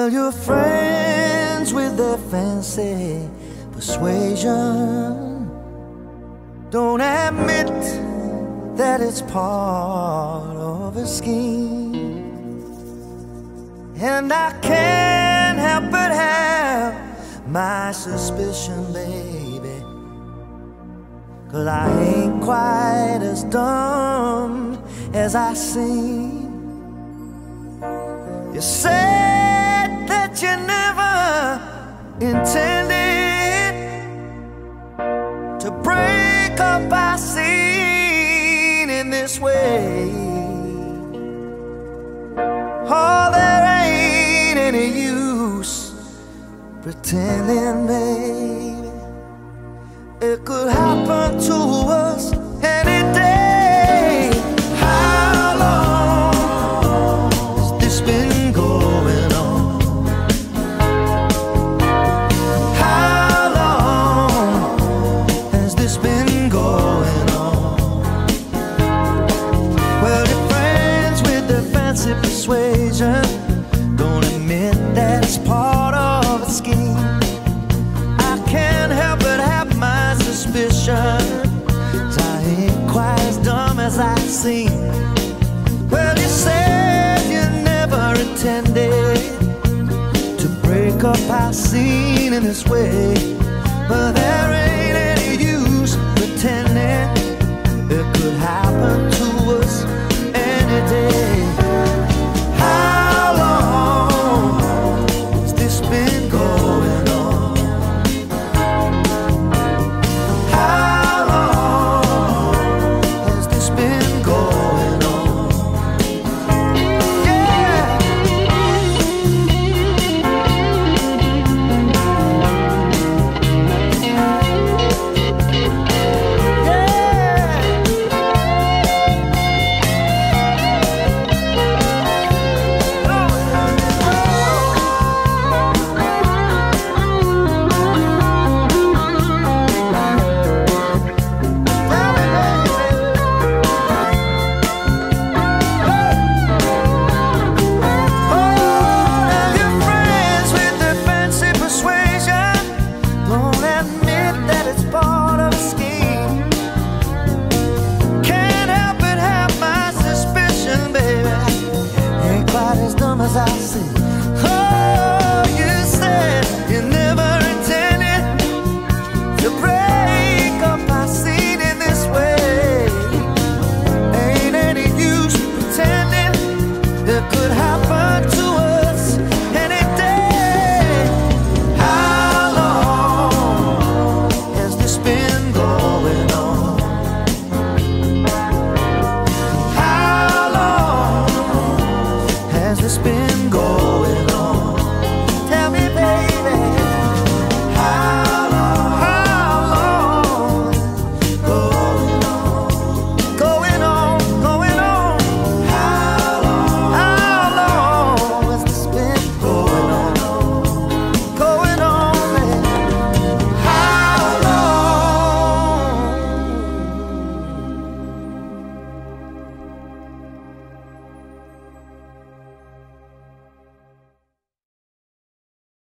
Well, you're friends with their fancy persuasion. Don't admit that it's part of a scheme. And I can't help but have my suspicion, baby, 'cause I ain't quite as dumb as I seem. You said that you never intended to break up our scene in this way. Oh, there ain't any use pretending, baby. It could happen to us any day. How long has this been going on? How long has this been going on? Well, you're friends with the fancy persuasion. Don't admit that it's part of a scheme. I can't help but have my suspicions. I ain't quite as dumb as I seem. Well, you said you never intended to break up our scene in this way, but there ain't